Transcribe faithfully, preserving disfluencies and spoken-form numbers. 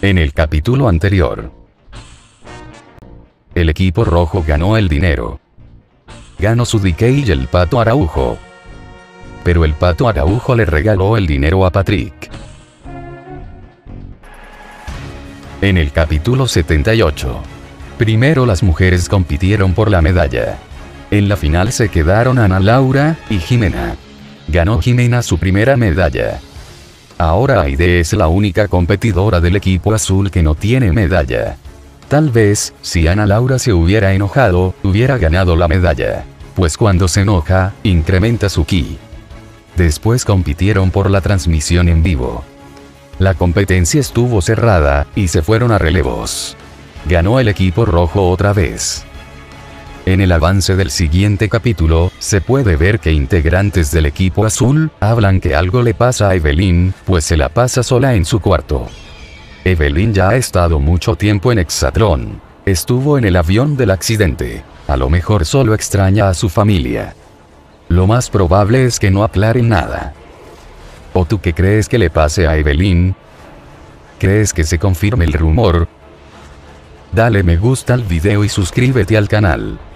En el capítulo anterior, el equipo rojo ganó el dinero. Ganó su D K y el Pato Araujo. Pero el Pato Araujo le regaló el dinero a Patrick. En el capítulo setenta y ocho, primero las mujeres compitieron por la medalla. En la final se quedaron Ana Laura y Jimena. Ganó Jimena su primera medalla. Ahora Aide es la única competidora del equipo azul que no tiene medalla. Tal vez, si Ana Laura se hubiera enojado, hubiera ganado la medalla. Pues cuando se enoja, incrementa su ki. Después compitieron por la transmisión en vivo. La competencia estuvo cerrada, y se fueron a relevos. Ganó el equipo rojo otra vez. En el avance del siguiente capítulo, se puede ver que integrantes del equipo azul, hablan que algo le pasa a Evelyn, pues se la pasa sola en su cuarto. Evelyn ya ha estado mucho tiempo en Hexatron. Estuvo en el avión del accidente. A lo mejor solo extraña a su familia. Lo más probable es que no aclaren nada. ¿O tú qué crees que le pase a Evelyn? ¿Crees que se confirme el rumor? Dale me gusta al video y suscríbete al canal.